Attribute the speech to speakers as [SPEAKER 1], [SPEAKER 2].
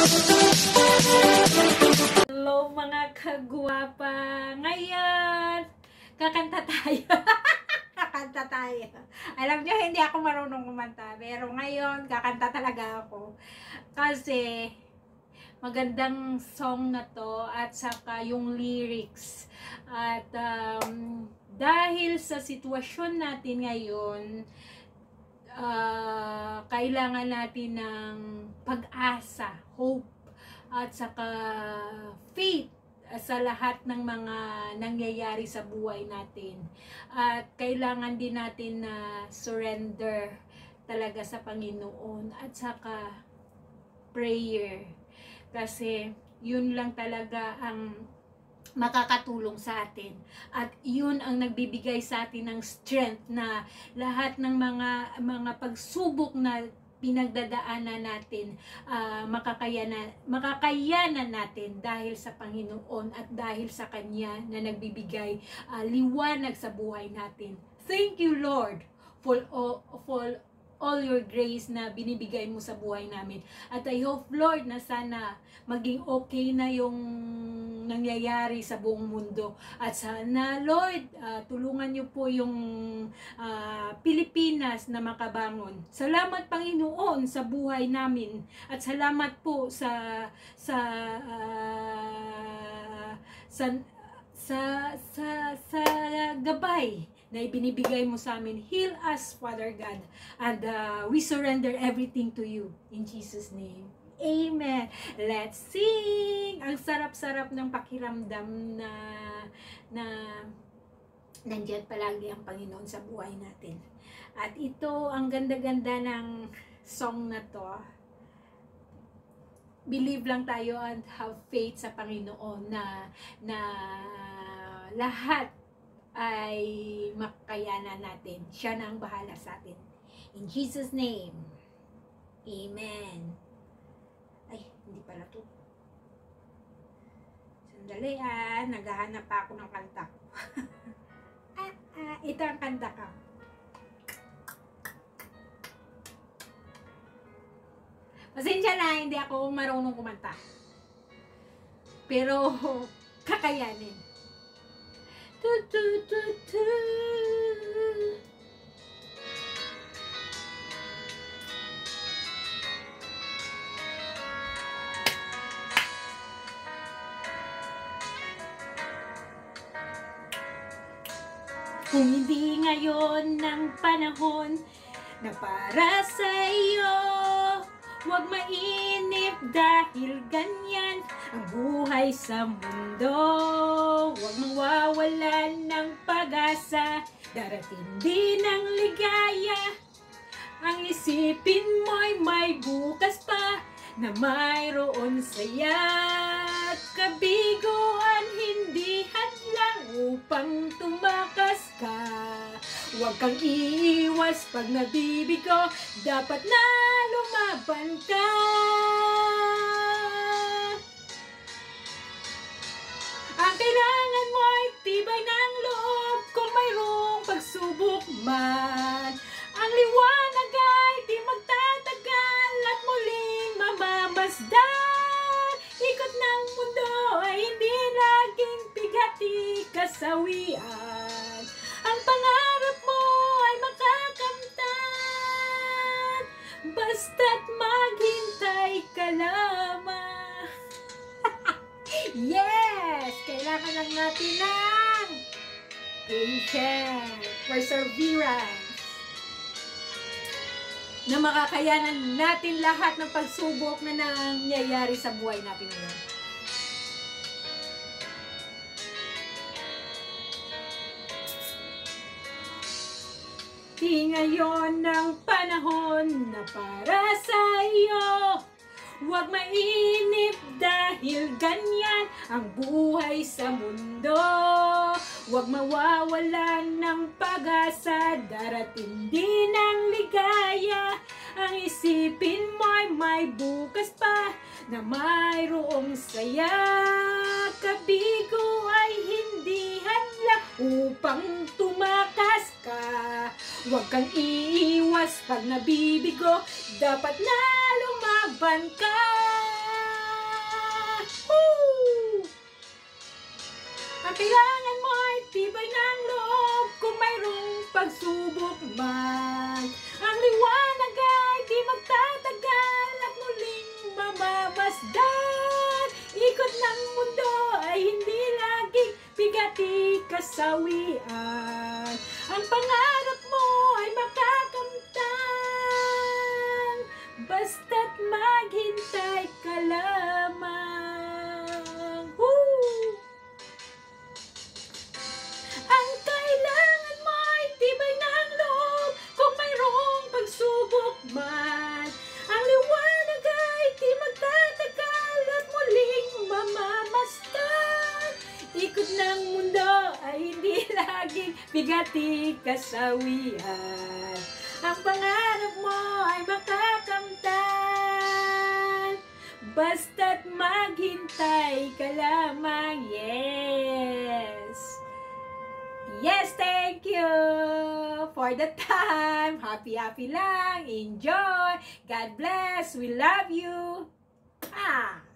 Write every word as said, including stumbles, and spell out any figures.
[SPEAKER 1] Hello mga kagwapa! Ngayon, kakanta tayo. Kakanta tayo. Alam nyo, hindi ako marunong kumanta. Pero ngayon, kakanta talaga ako. Kasi, magandang song na to at saka yung lyrics. At um, dahil sa sitwasyon natin ngayon, uh, kailangan natin ng pag-asa, hope, at saka faith sa lahat ng mga nangyayari sa buhay natin. At kailangan din natin na surrender talaga sa Panginoon at saka prayer. Kasi yun lang talaga ang makakatulong sa atin. At yun ang nagbibigay sa atin ng strength na lahat ng mga mga pagsubok na pinagdadaanan natin, uh, makakayanan, makakayanan natin dahil sa Panginoon at dahil sa Kanya na nagbibigay uh, liwanag sa buhay natin. Thank you, Lord, for all, for all your grace na binibigay mo sa buhay namin. At I hope, Lord, na sana maging okay na yung nangyayari sa buong mundo. At sana, Lord, uh, tulungan niyo po yung uh, Pilipinas na makabangon. Salamat, Panginoon, sa buhay namin. At salamat po sa sa uh, sa sa sa, sa gabay na ibinibigay mo sa amin. Heal us, Father God, and uh, we surrender everything to you. In Jesus' name. Amen. Let's sing! Ang sarap-sarap ng pakiramdam na na nandiyan palagi ang Panginoon sa buhay natin. At ito, ang ganda-ganda ng song na to. Believe lang tayo and have faith sa Panginoon na na lahat ay makayanan natin. Siya na ang bahala sa atin. In Jesus' name. Amen. Ay, hindi pala to. Sandali ah, naghahanap pa ako ng kanta ko. ah, ah, ito ang kanta ko. Pasensya na, hindi ako marunong kumanta. Pero, kakayanin. Tu, tu, tu, tu. Kung hindi ngayon ng panahon na para sa iyo, huwag mainip dahil ganyan ang buhay sa mundo. Huwag mawawalan ng pag-asa, darating din ang ligaya. Ang isipin mo'y may bukas pa na mayroon saya. Kabiguan hindi hadlang upang tumakas ka. Huwag kang iiwas pag nabibigo, dapat na lumaban ka. Ang kailangan mo ay tibay ng loob kung mayroong pagsubok man. Ang liwanag ay di magtatagal at muling mamamasdan. Ikot ng mundo ay hindi laging bigati kasawian. Ang pangarap mo ay makakamtan, basta't maghintay ka lamang. Yes! Kailangan lang natin ng patience, perseverance, na makakayanan natin lahat ng pagsubok na nangyayari sa buhay natin ngayon. Di ngayon ng panahon na para sa iyo, huwag mainip dahil ganyan ang buhay sa mundo. Huwag mawawalan ng pag-asa, darating din ang ligaya. Ang isipin mo'y may bukas pa na mayroong saya. Kabigo ay hindi hadlang upang tumakas ka. Huwag kang iiwas pag nabibigo, dapat na lumaban ka. kailangan mo ay tibay ng loob kung mayroong pagsubok man. Ang liwanag ay di magtatagal at muling mamamasdan. Ikot ng mundo ay hindi laging bigati kasawian. Ang pangarap mo ay makakamtan, basta't maghintay ka lamang. Woo! Ang kailangan mo ay tibay ng loob kung mayroong pagsubok man. Ang liwanag ay di magtatagal at muling mamamasdan. Ikot ng mundo ay hindi laging bigati kasawian. Ang pangarap mo ay makakamtan, basta't maghintay ka lamang. Yes! Yes, thank you for the time. Happy, happy lang. Enjoy. God bless. We love you. Ah!